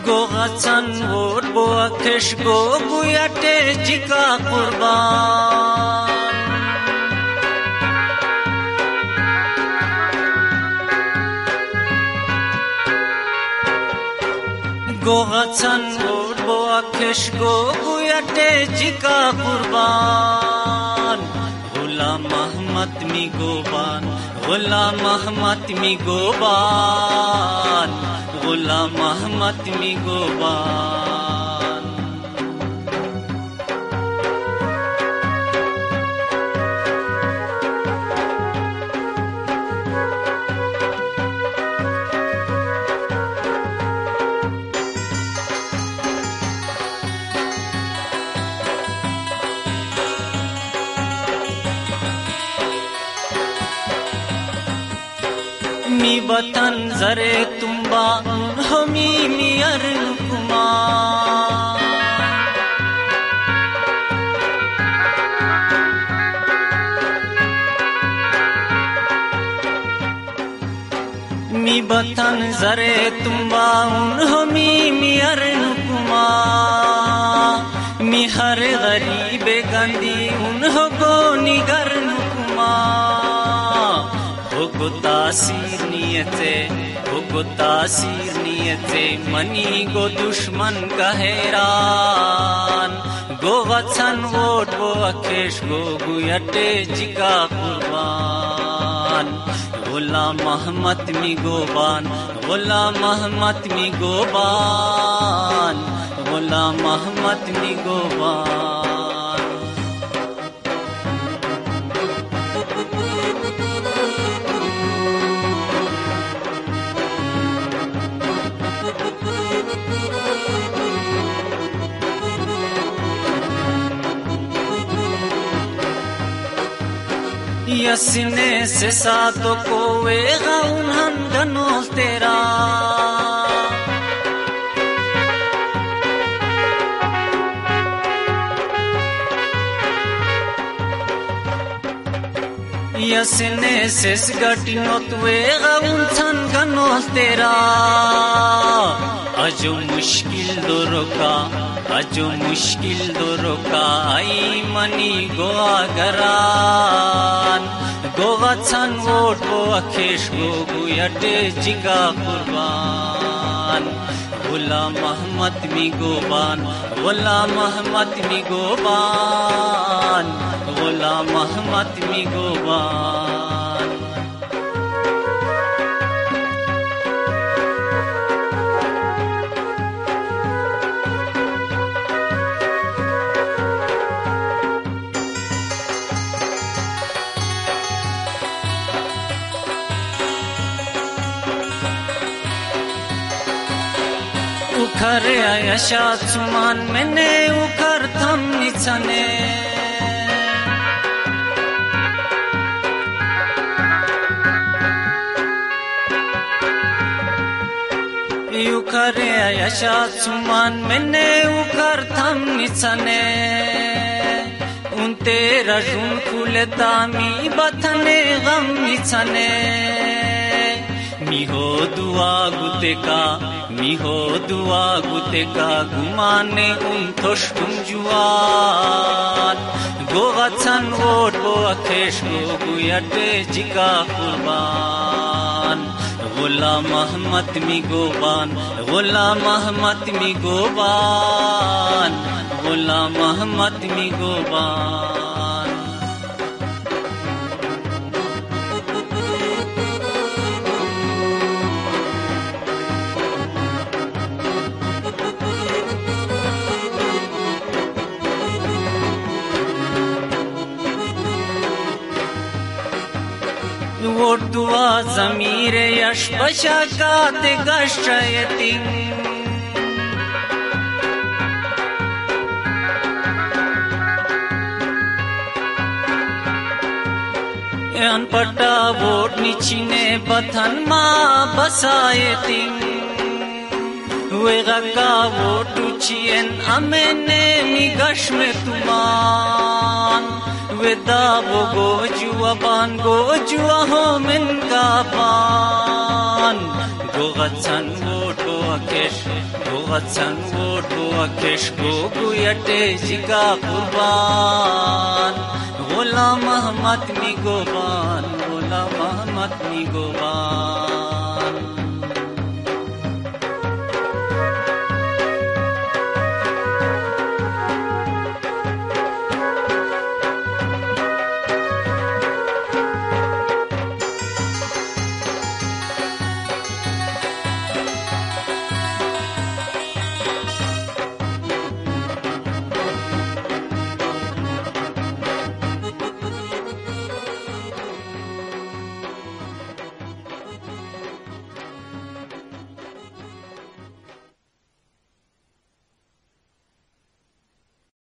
Go gatsan vod bo akesh go guyate jika kurban. Go gatsan vod bo akesh go guyate jika kurban. Ghulam Ahmad mi goban, Ghulam Ahmad mi goban. Ghulam Ahmad mi goban. Mi batan zare tumba hami mi arnukuma. Mi batan zare tumba hami mi arnukuma. Mi har garibe gandi unho go nigar nukuma. Go tasir niyate mani go dushman ka heran. Go gatsan vod bo akesh go guyate jika kurban. Ghulam Ahmad mi goban, Ghulam Ahmad mi goban. Ghulam Ahmad mi goban. Yasine se saato koega unhan ganol tera. Yasine se sgatinot wega unhan ganol tera. Ajo mushkil doro ka ai mani go agaran. Go gatsan vod bo akesh go guyate jika kurban. Ghulam Ahmad mi goban, Ghulam Ahmad mi goban. Ghulam Ahmad mi goban. Ukhar ayashat suman mene ukhar tham nichane. Ukhar ayashat suman mene ukhar tham nichane. Unte rajun kuleta mi bathane gam nichane. Miho dua gute ka gumane thoshtum juan. Go gatsan vod bo akesh go guyate jika kurban. Ghulam Ahmad mi goban, Ghulam Ahmad mi goban. Ghulam Ahmad mi goban. Vod dua zamire yash bashakat gashyatin. Anpata vod nichine bathan ma basayetin. Vega ka vod uchien amene mi gashme tuman. Veda bogo jua ban go jua ho min ka ban. Go gatsan vod bo akesh go वचन वो अकेश गो गुयटे जिगा कुर्बान गुलाम अहमद मी गोबान गुलाम अहमद मी गोबान